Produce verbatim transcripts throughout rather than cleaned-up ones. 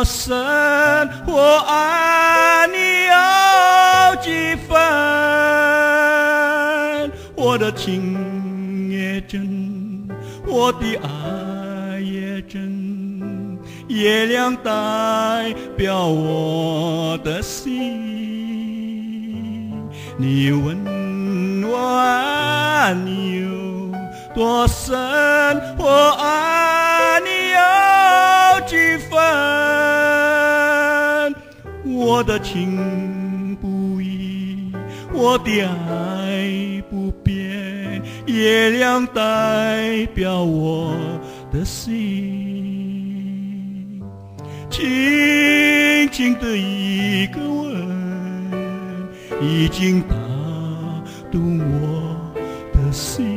多深，我爱你有几分？我的情也真，我的爱也真，月亮代表我的心。你问我爱你有多深，我爱你有几分？我的情不移，我的爱不变，月亮代表我的心。轻轻的一个吻，已经打动我的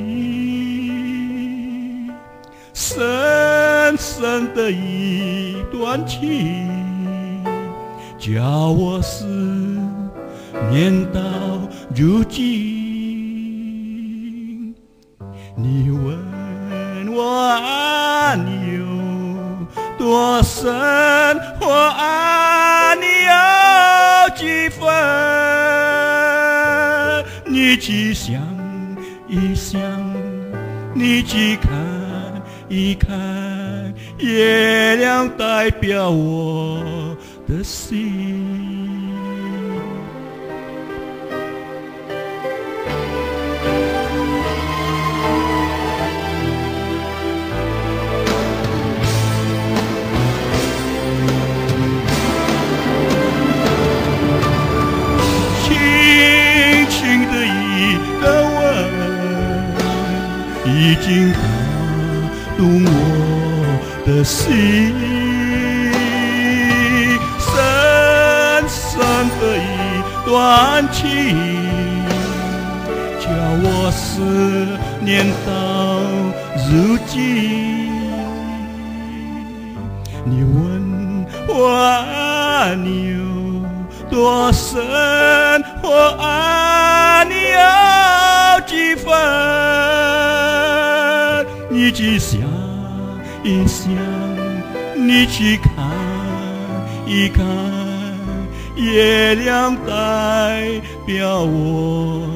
心。深深的一段情，叫我思念到如今。你问我爱你有多深，我爱你有几分？你去想一想，你去看一看，月亮代表我的心。轻轻的一个吻，已经打动我的心。深深的一段情，叫我思念到如今。你问我爱你有多深，我爱你有几分？你去想一想，你去看一看，月亮代表我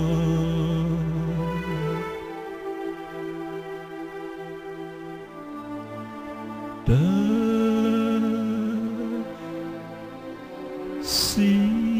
的心。